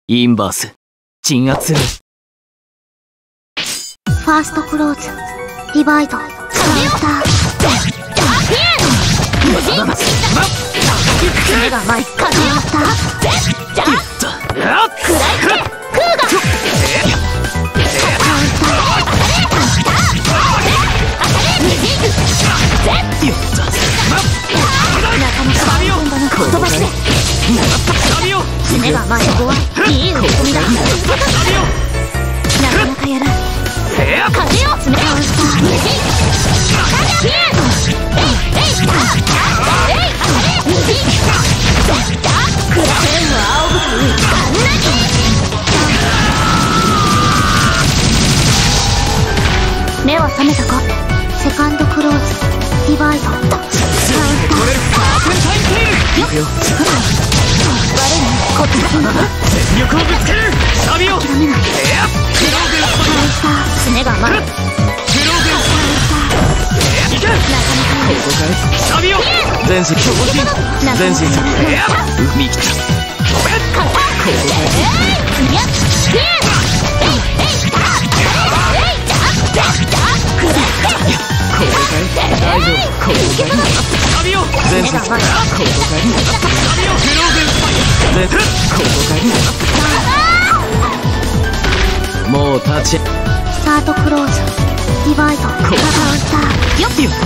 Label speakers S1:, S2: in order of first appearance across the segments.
S1: インバース鎮圧。
S2: ファーストクローズディバイドカウンター目が前カウンター目が前怖いいい打ち込みだ。なかなかやらん風を詰めカウンター目は覚めたか。セカンドクローズディバイドカウンターよっ悪いねこっちだ。全力をぶつけるサビオ諦めない。カウンター爪が甘い。いけなかなかここかいサビオ全身全身見切ったここかい大丈夫ここかいサビオ全身ここかいサビオグローブここかいもう立ちスタートクローズディバイドカウンターよっよっとカウンターグローブロック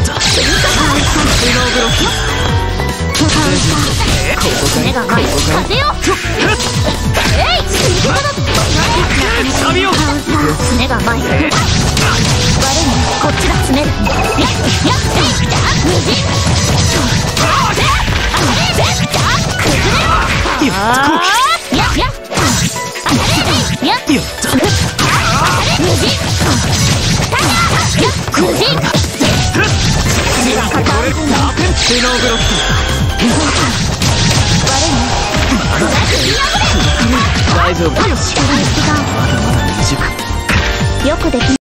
S2: カウンター目が前風よサビオカウンター爪が前悪いねこっちだ詰める大丈夫よくでき